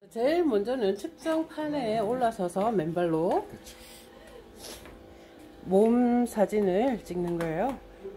제일 먼저는 측정판에 올라서서 맨발로 그쵸. 몸 사진을 찍는 거예요.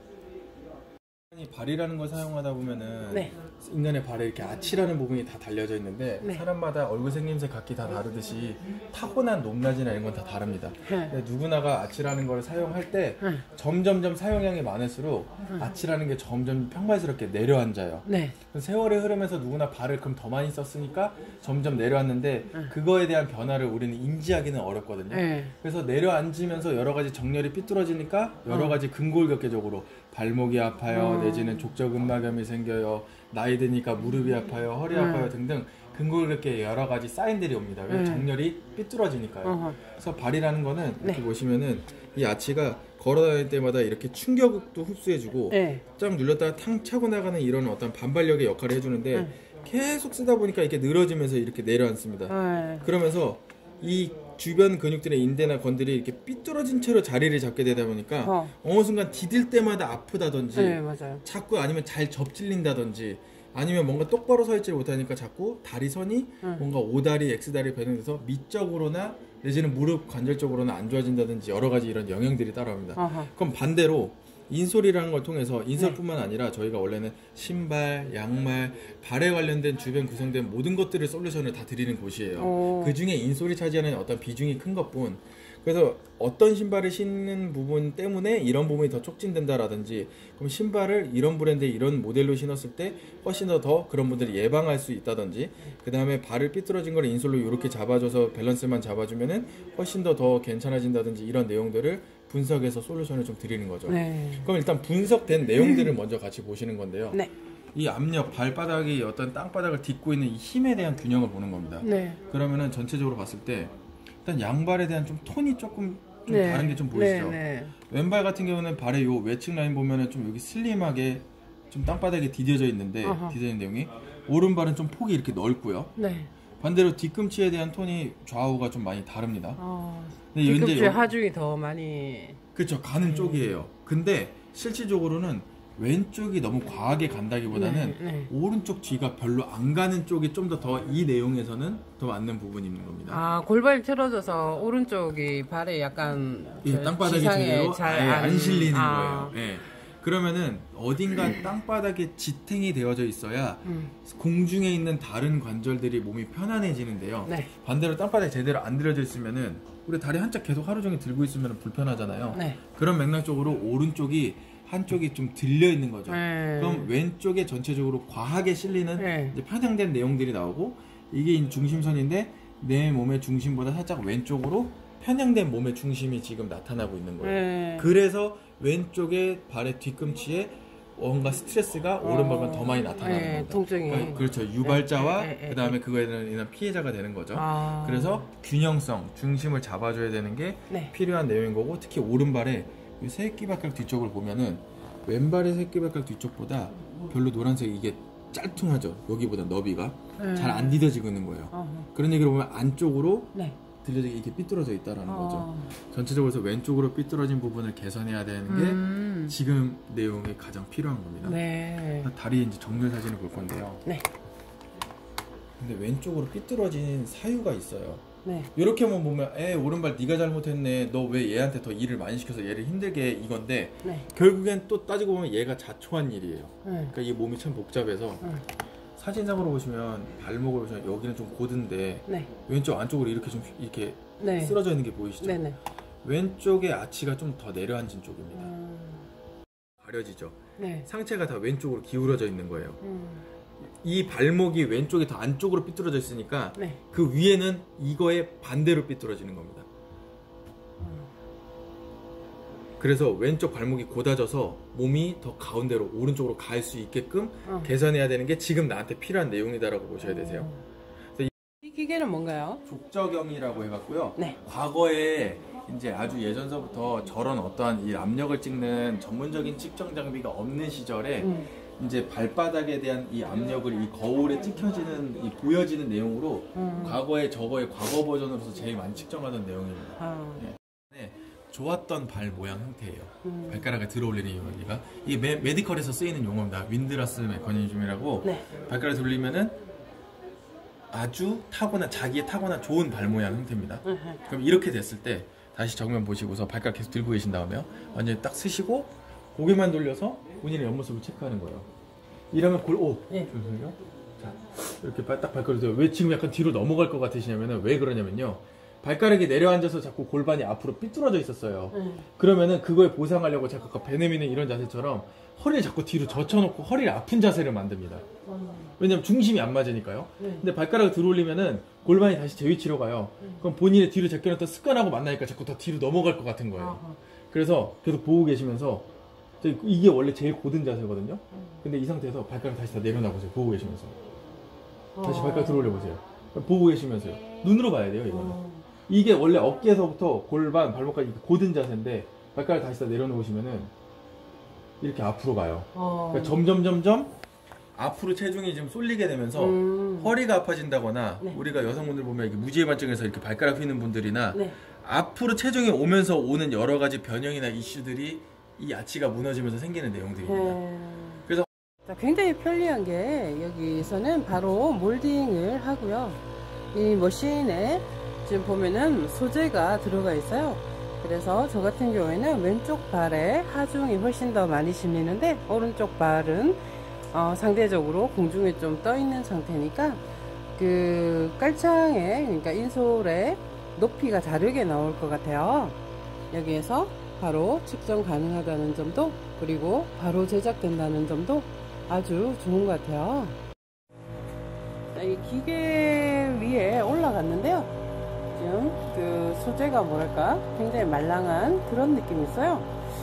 발이라는 걸 사용하다 보면은 네. 인간의 발에 이렇게 아치라는 부분이 다 달려져 있는데 네. 사람마다 얼굴 생김새 각기 다 다르듯이 타고난 높낮이나 이런 건 다 다릅니다. 네. 근데 누구나가 아치라는 걸 사용할 때 네. 점점점 사용량이 많을수록 아치라는 게 점점 평발스럽게 내려앉아요. 네. 세월의 흐름에서 누구나 발을 그럼 더 많이 썼으니까 점점 내려앉는데 그거에 대한 변화를 우리는 인지하기는 어렵거든요. 네. 그래서 내려앉으면서 여러 가지 정렬이 삐뚤어지니까 여러 가지 근골격계적으로 발목이 아파요, 내지는 족저근막염이 생겨요, 나이 드니까 무릎이 아파요, 허리 아파요 등등 근골격계에 여러 가지 사인들이 옵니다. 왜 정렬이 삐뚤어지니까요. 그래서 발이라는 거는 이렇게 보시면은 이 아치가 걸어다닐 때마다 이렇게 충격도 흡수해주고 네. 쫙 눌렀다가 탕 차고 나가는 이런 어떤 반발력의 역할을 해주는데 계속 쓰다 보니까 이렇게 늘어지면서 이렇게 내려앉습니다. 네. 그러면서 이 주변 근육들의 인대나 건들이 이렇게 삐뚤어진 채로 자리를 잡게 되다 보니까 어느 순간 디딜 때마다 아프다든지 네, 맞아요. 자꾸 아니면 잘 접질린다든지 아니면 뭔가 똑바로 서 있지 못하니까 자꾸 다리선이 뭔가 O다리, X다리 변형돼서 미적으로나 내지는 무릎 관절 쪽으로는 안 좋아진다든지 여러 가지 이런 영향들이 따라옵니다. 그럼 반대로 인솔이라는 걸 통해서 인솔뿐만 아니라 저희가 원래는 신발, 양말, 발에 관련된 주변 구성된 모든 것들을 솔루션을 다 드리는 곳이에요. 그 중에 인솔이 차지하는 어떤 비중이 큰 것뿐. 그래서 어떤 신발을 신는 부분 때문에 이런 부분이 더 촉진된다라든지 그럼 신발을 이런 브랜드의 이런 모델로 신었을 때 훨씬 더 그런 분들을 예방할 수 있다든지 그 다음에 발을 삐뚤어진 걸 인솔로 이렇게 잡아줘서 밸런스만 잡아주면은 훨씬 더 괜찮아진다든지 이런 내용들을 분석해서 솔루션을 좀 드리는 거죠. 네. 그럼 일단 분석된 내용들을 먼저 같이 보시는 건데요. 네. 이 압력, 발바닥이 어떤 땅바닥을 딛고 있는 이 힘에 대한 균형을 보는 겁니다. 네. 그러면은 전체적으로 봤을 때 일단 양발에 대한 좀 톤이 조금 좀 네. 다른 게 좀 보이시죠? 네. 왼발 같은 경우는 발의 요 외측 라인 보면은 좀 여기 슬림하게 좀 땅바닥에 디뎌져 있는데 디자인 내용이 오른발은 좀 폭이 이렇게 넓고요. 네. 반대로 뒤꿈치에 대한 톤이 좌우가 좀 많이 다릅니다. 근데 뒤꿈치 하중이 더 많이 그렇죠. 가는 쪽이에요. 근데 실질적으로는 왼쪽이 너무 과하게 간다기보다는 오른쪽 뒤가 별로 안 가는 쪽이 좀 더 이 내용에서는 더 맞는 부분이 있는 겁니다. 아, 골반이 틀어져서 오른쪽이 발에 약간 땅바닥이 제대로 안 실리는 거예요. 예. 그러면은 어딘가 땅바닥에 지탱이 되어져 있어야 공중에 있는 다른 관절들이 몸이 편안해지는데요. 네. 반대로 땅바닥에 제대로 안 들어져 있으면은 우리 다리 한짝 계속 하루 종일 들고 있으면 불편하잖아요. 네. 그런 맥락적으로 오른쪽이 한쪽이 좀 들려 있는 거죠. 그럼 왼쪽에 전체적으로 과하게 실리는 이제 편향된 내용들이 나오고 이게 중심선인데 내 몸의 중심보다 살짝 왼쪽으로 편향된 몸의 중심이 지금 나타나고 있는 거예요. 그래서 왼쪽에 발의 뒤꿈치에 뭔가 스트레스가 오른발보다 더 많이 나타나는 겁니다. 통증이. 그러니까 그렇죠. 유발자와 그 다음에 그거에 대한 피해자가 되는 거죠. 그래서 균형성, 중심을 잡아줘야 되는 게 필요한 내용인 거고 특히 오른발에 이 새끼발가락 뒤쪽을 보면은 왼발의 새끼발가락 뒤쪽보다 별로 노란색 이게 짤퉁하죠. 여기보다 너비가 잘 안 디뎌지고 있는 거예요. 그런 얘기를 보면 안쪽으로 들려지게 이렇게 삐뚤어져 있다라는 거죠. 전체적으로 해서 왼쪽으로 삐뚤어진 부분을 개선해야 되는 게 지금 내용이 가장 필요한 겁니다. 다리 이제 정렬 사진을 볼 건데요. 근데 왼쪽으로 삐뚤어진 사유가 있어요. 이렇게만 보면 오른발 네가 잘못했네, 너 왜 얘한테 더 일을 많이 시켜서 얘를 힘들게 이건데 결국엔 또 따지고 보면 얘가 자초한 일이에요. 그러니까 이 몸이 참 복잡해서 사진상으로 보시면 발목을 보시면 여기는 좀 고든데 왼쪽 안쪽으로 이렇게 좀 이렇게 쓰러져 있는 게 보이시죠? 왼쪽의 아치가 좀 더 내려앉은 쪽입니다. 가려지죠? 상체가 다 왼쪽으로 기울어져 있는 거예요. 이 발목이 왼쪽이 더 안쪽으로 삐뚤어져 있으니까 그 위에는 이거에 반대로 삐뚤어지는 겁니다. 그래서 왼쪽 발목이 곧아져서 몸이 더 가운데로 오른쪽으로 갈 수 있게끔 개선해야 되는 게 지금 나한테 필요한 내용이다라고 보셔야 되세요. 이 기계는 뭔가요? 족저경이라고 해갖고요. 과거에 이제 아주 예전서부터 저런 어떠한 이 압력을 찍는 전문적인 측정 장비가 없는 시절에 이제 발바닥에 대한 이 압력을 이 거울에 찍혀지는 이 보여지는 내용으로 과거에 저거의 과거 버전으로서 제일 많이 측정하던 내용입니다. 좋았던 발 모양 형태예요. 발가락을 들어 올리는 용어가 이게 메디컬에서 쓰이는 용어입니다. 윈드라스 메커니즘이라고 발가락을 돌리면은 아주 자기의 타고난 좋은 발 모양 형태입니다. 그럼 이렇게 됐을 때 다시 정면 보시고서 발가락 계속 들고 계신 다음에요. 완전히 딱 쓰시고 고개만 돌려서 본인의 옆모습을 체크하는 거예요. 이러면 잠시만요. 자, 이렇게 딱 발가락을 들어요. 왜 지금 약간 뒤로 넘어갈 것 같으시냐면은 왜 그러냐면요. 발가락이 내려앉아서 자꾸 골반이 앞으로 삐뚤어져 있었어요. 그러면은 그거에 보상하려고 자꾸 배 내미는 이런 자세처럼 허리를 자꾸 뒤로 젖혀놓고 허리를 아픈 자세를 만듭니다. 왜냐면 중심이 안 맞으니까요. 근데 발가락을 들어 올리면은 골반이 다시 제 위치로 가요. 그럼 본인의 뒤로 제껴놨던 습관하고 만나니까 자꾸 더 뒤로 넘어갈 것 같은 거예요. 그래서 계속 보고 계시면서 이게 원래 제일 고든 자세거든요. 근데 이 상태에서 발가락 다시 다 내려놔보세요. 보고 계시면서 다시 발가락 들어 올려보세요. 보고 계시면서요. 눈으로 봐야 돼요. 이거는 이게 원래 어깨에서부터 골반, 발목까지 고든 자세인데 발가락 다시 다 내려놓으시면은 이렇게 앞으로 가요. 그러니까 점점 앞으로 체중이 좀 쏠리게 되면서 허리가 아파진다거나 우리가 여성분들 보면 이렇게 무지해반증에서 이렇게 발가락 휘는 분들이나 앞으로 체중이 오면서 오는 여러 가지 변형이나 이슈들이 이 야치가 무너지면서 생기는 내용들입니다. 그래서 굉장히 편리한 게 여기서는 바로 몰딩을 하고요. 이 머신에 지금 보면은 소재가 들어가 있어요. 그래서 저 같은 경우에는 왼쪽 발에 하중이 훨씬 더 많이 실리는데 오른쪽 발은 상대적으로 공중에 좀 떠 있는 상태니까 그 깔창에, 그러니까 인솔의 높이가 다르게 나올 것 같아요. 여기에서 바로 측정 가능하다는 점도, 그리고 바로 제작된다는 점도 아주 좋은 것 같아요. 이 기계 위에 올라갔는데요. 지금 그 소재가 뭐랄까 굉장히 말랑한 그런 느낌이 있어요.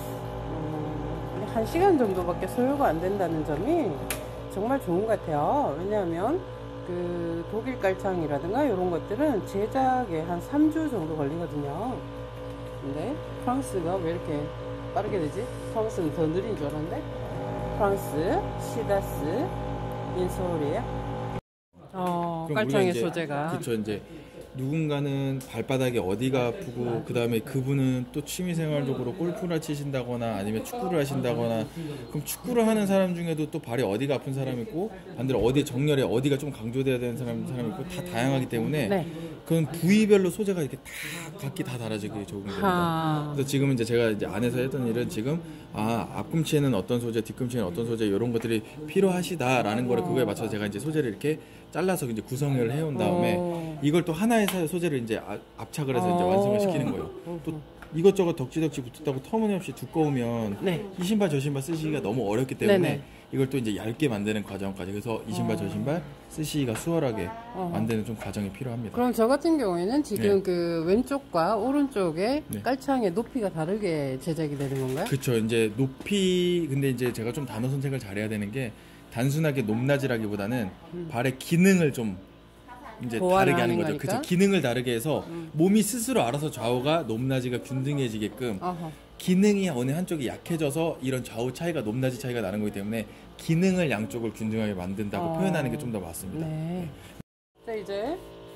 1시간 정도밖에 소요가 안 된다는 점이 정말 좋은 것 같아요. 왜냐하면 그 독일 깔창이라든가 이런 것들은 제작에 한 3주 정도 걸리거든요. 근데 프랑스가 왜 이렇게 빠르게 되지? 프랑스는 더 느린 줄 알았는데 프랑스 시다스 인솔이에요. 깔창의 소재가. 그쵸, 이제 누군가는 발바닥이 어디가 아프고 그 다음에 그분은 또 취미생활적으로 골프를 치신다거나 아니면 축구를 하신다거나, 그럼 축구를 하는 사람 중에도 또 발이 어디가 아픈 사람이 있고 반대로 어디 정렬에 어디가 좀 강조돼야 되는 사람이 있고 다 다양하기 때문에 그건 부위별로 소재가 이렇게 다 각기 다 달라지게 적용됩니다. 그래서 지금 이제 제가 이제 안에서 했던 일은 지금 앞꿈치에는 어떤 소재, 뒤꿈치에는 어떤 소재 이런 것들이 필요하시다라는 거를 그거에 맞춰서 제가 이제 소재를 이렇게 잘라서 이제 구성을 해온 다음에 이걸 또 하나의 소재를 이제 압착을 해서 이제 완성을 시키는 거예요. 또 이것저것 덕지덕지 붙었다고 터무니없이 두꺼우면 이 신발 저 신발 쓰시기가 너무 어렵기 때문에 이걸 또 이제 얇게 만드는 과정까지, 그래서 이 신발 저 신발 쓰시기가 수월하게 만드는 좀 과정이 필요합니다. 그럼 저 같은 경우에는 지금 그 왼쪽과 오른쪽에 깔창의 높이가 다르게 제작이 되는 건가요? 그렇죠. 이제 높이, 근데 이제 제가 좀 단어 선택을 잘해야 되는 게 단순하게 높낮이라기보다는 발의 기능을 좀 이제 다르게 하는 거죠. 그렇죠. 기능을 다르게 해서 몸이 스스로 알아서 좌우가 높낮이가 균등해지게끔 기능이 어느 한쪽이 약해져서 이런 좌우 차이가, 높낮이 차이가 나는 거기 때문에 기능을 양쪽을 균등하게 만든다고 표현하는 게 좀 더 맞습니다. 자, 이제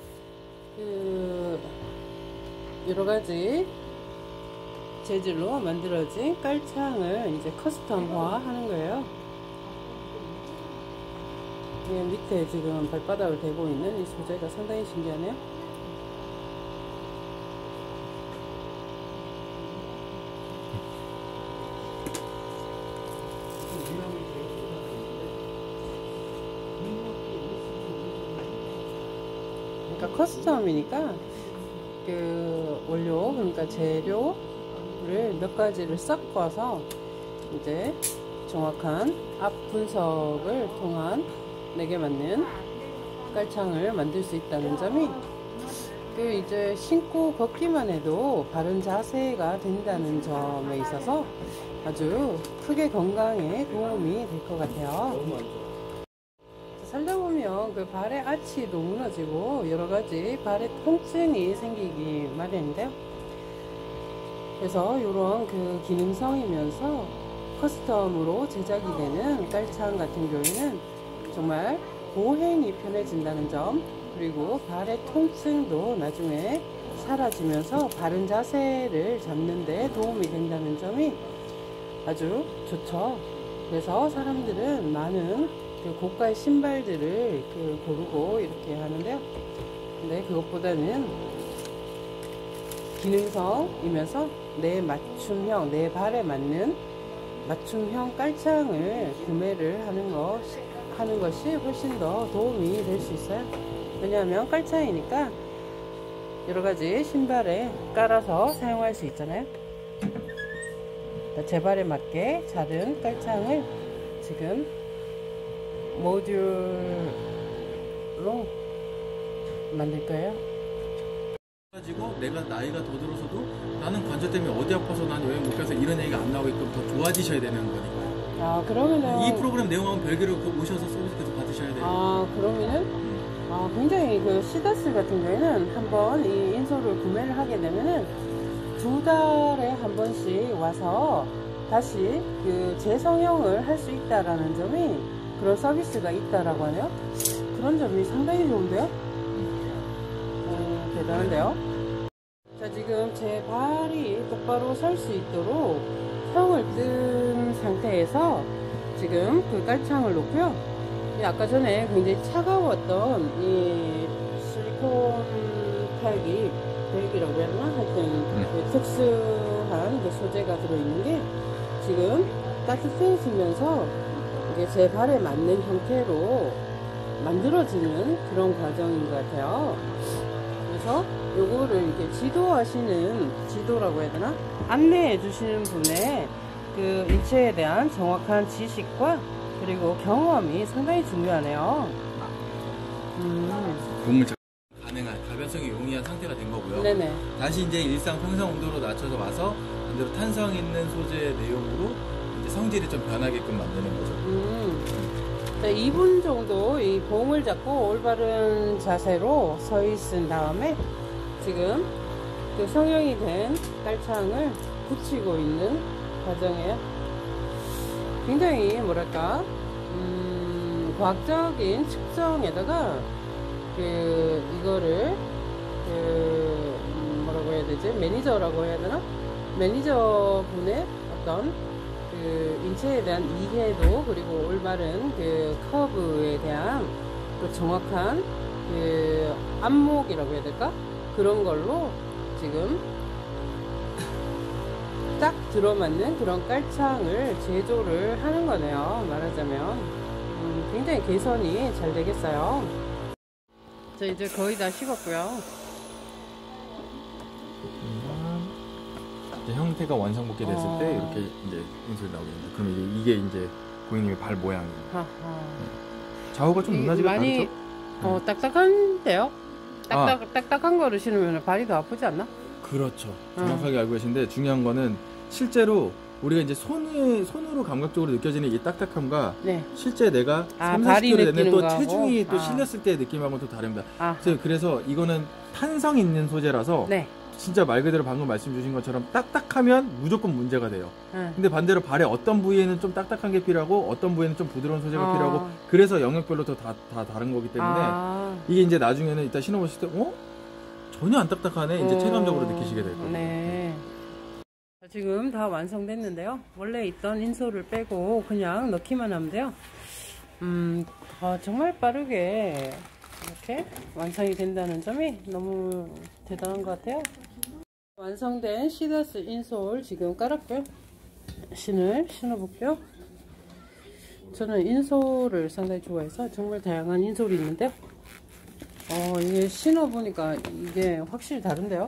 그 여러 가지 재질로 만들어진 깔창을 이제 커스텀화 하는 거예요. 밑에 지금 발바닥을 대고 있는 이 소재가 상당히 신기하네요. 그러니까 커스텀이니까 그 원료, 그러니까 재료를 몇 가지를 섞어서 이제 정확한 앞 분석을 통한 내게 맞는 깔창을 만들 수 있다는 점이 그 이제 신고 걷기만 해도 바른 자세가 된다는 점에 있어서 아주 크게 건강에 도움이 될 것 같아요. 살다 보면 그 발의 아치도 무너지고 여러 가지 발의 통증이 생기기 마련인데요. 그래서 이런 그 기능성이면서 커스텀으로 제작이 되는 깔창 같은 경우에는 정말 보행이 편해진다는 점, 그리고 발의 통증도 나중에 사라지면서 바른 자세를 잡는 데 도움이 된다는 점이 아주 좋죠. 그래서 사람들은 많은 그 고가의 신발들을 고르고 이렇게 하는데요. 근데 그것보다는 기능성이면서 내 맞춤형, 내 발에 맞는 맞춤형 깔창을 구매를 하는 것이 훨씬 더 도움이 될 수 있어요. 왜냐하면 깔창이니까 여러가지 신발에 깔아서 사용할 수 있잖아요. 제 발에 맞게 작은 깔창을 지금 모듈로 만들 거예요. 가지고 내가 나이가 더 들어서도 나는 관절 때문에 어디 아파서 난 여행 못 가서 이런 얘기가 안 나오게끔 더 좋아지셔야 되는 거니까요. 아, 그러면은 이 프로그램 내용하고 별개로 오셔서 서비스 계속 받으셔야 돼요. 아, 그러면은 굉장히 그 시더스 같은 경우에는 한번 이 인솔을 구매를 하게 되면은 2달에 한 번씩 와서 다시 그 재성형을 할 수 있다라는 점이, 그런 서비스가 있다라고 하네요. 그런 점이 상당히 좋은데요. 대단한데요. 자, 지금 제 발이 똑바로 설 수 있도록 형을 뜬 상태에서 지금 그 깔창을 놓고요. 아까 전에 굉장히 차가웠던 이 실리콘 팩이라고 해야 되나? 하여튼 그 특수한 그 소재가 들어있는 게 지금 따뜻해지면서 이게 제 발에 맞는 형태로 만들어지는 그런 과정인 것 같아요. 그래서 요거를 이렇게 지도라고 해야 되나? 안내해 주시는 분의 그 인체에 대한 정확한 지식과 그리고 경험이 상당히 중요하네요. 몸을 가능한 가변성이 용이한 상태가 된 거고요. 네네. 다시 이제 일상 평상 온도로 낮춰서 와서 반대로 탄성 있는 소재 내용으로 이제 성질이 좀 변하게끔 만드는 거죠. 자, 2분 정도 이 봉을 잡고 올바른 자세로 서 있은 다음에 지금 그 성형이 된 깔창을 붙이고 있는 과정이에요. 굉장히 뭐랄까 과학적인 측정에다가 이거를 뭐라고 해야 되지? 매니저라고 해야 되나? 매니저분의 어떤 그 인체에 대한 이해도, 그리고 올바른 그 커브에 대한 또 정확한 그 안목이라고 해야 될까? 그런 걸로 지금 딱 들어맞는 그런 깔창을 제조를 하는 거네요. 말하자면 굉장히 개선이 잘 되겠어요. 자, 이제 거의 다 식었고요. 형태가 완성복귀 됐을 때 이렇게 이제 인솔이 나오겠네요. 그럼 이게 이제 고객님의 발 모양이에요. 네. 좌우가 좀 높낮이가 많이 다르죠? 딱딱한데요? 딱딱한 거를 신으면 발이 더 아프지 않나? 그렇죠. 정확하게 알고 계신데, 중요한 거는 실제로 우리가 이제 손으로 감각적으로 느껴지는 이 딱딱함과 실제 내가 30kg 되는 또 체중이 또 실렸을 때의 느낌하고는 또 다릅니다. 그래서 이거는 탄성 있는 소재라서 진짜 말 그대로 방금 말씀 주신 것처럼 딱딱하면 무조건 문제가 돼요. 근데 반대로 발의 어떤 부위에는 좀 딱딱한 게 필요하고 어떤 부위에는 좀 부드러운 소재가 필요하고, 그래서 영역별로 다 다른 거기 때문에 이게 이제 나중에는 이따 신어보실 때 전혀 안 딱딱하네, 이제 체감적으로 느끼시게 될 거예요. 네. 지금 다 완성됐는데요. 원래 있던 인솔을 빼고 그냥 넣기만 하면 돼요. 정말 빠르게 이렇게 완성이 된다는 점이 너무 대단한 것 같아요. 완성된 시더스 인솔 지금 깔았고요. 신을 신어볼게요. 저는 인솔을 상당히 좋아해서 정말 다양한 인솔이 있는데요. 이게 신어보니까 이게 확실히 다른데요.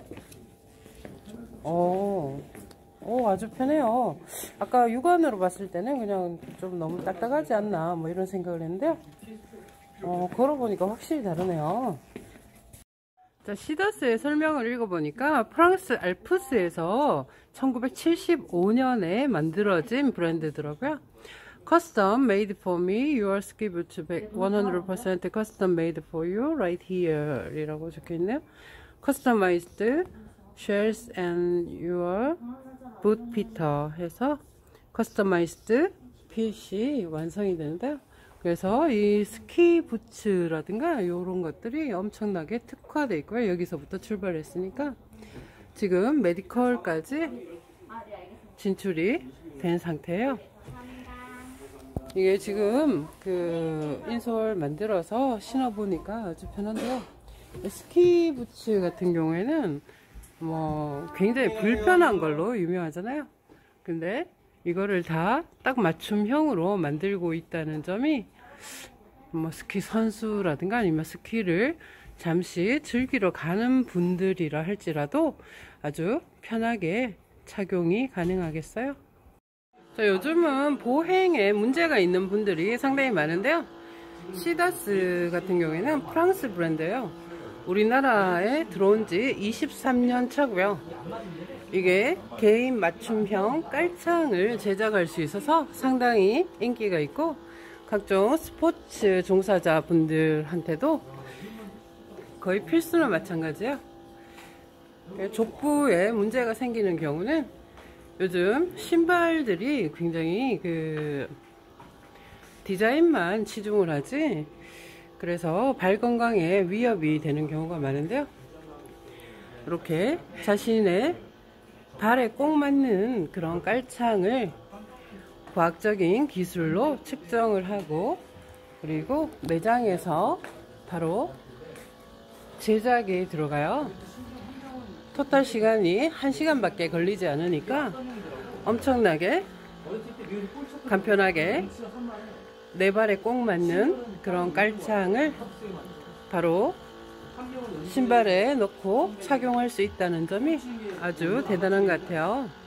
아주 편해요. 아까 육안으로 봤을 때는 그냥 좀 너무 딱딱하지 않나 뭐 이런 생각을 했는데요. 걸어보니까 확실히 다르네요. 자, 시더스의 설명을 읽어보니까 프랑스 알프스에서 1975년에 만들어진 브랜드더라고요. Custom made for me, your ski boot bag 100% custom made for you right here 이라고 적혀있네요. Customized shells and your boot fitter 해서 customized 핏이 완성이 되는데요. 그래서 이 스키 부츠라든가 이런 것들이 엄청나게 특화되어 있고요. 여기서부터 출발했으니까 지금 메디컬까지 진출이 된 상태예요. 이게 지금 그 인솔 만들어서 신어보니까 아주 편한데요. 스키 부츠 같은 경우에는 뭐 굉장히 불편한 걸로 유명하잖아요. 근데 이거를 다 딱 맞춤형으로 만들고 있다는 점이 뭐 스키 선수라든가 아니면 스키를 잠시 즐기러 가는 분들이라 할지라도 아주 편하게 착용이 가능하겠어요. 자, 요즘은 보행에 문제가 있는 분들이 상당히 많은데요. 시다스 같은 경우에는 프랑스 브랜드예요. 우리나라에 들어온 지 23년 차고요. 이게 개인 맞춤형 깔창을 제작할 수 있어서 상당히 인기가 있고 각종 스포츠 종사자 분들한테도 거의 필수나 마찬가지예요. 족부에 문제가 생기는 경우는 요즘 신발들이 굉장히 그 디자인만 치중을 하지, 그래서 발 건강에 위협이 되는 경우가 많은데요. 이렇게 자신의 발에 꼭 맞는 그런 깔창을 과학적인 기술로 측정을 하고, 그리고 매장에서 바로 제작에 들어가요. 토탈 시간이 1시간 밖에 걸리지 않으니까 엄청나게 간편하게 내 발에 꼭 맞는 그런 깔창을 바로 신발에 넣고 착용할 수 있다는 점이 아주 대단한 것 같아요.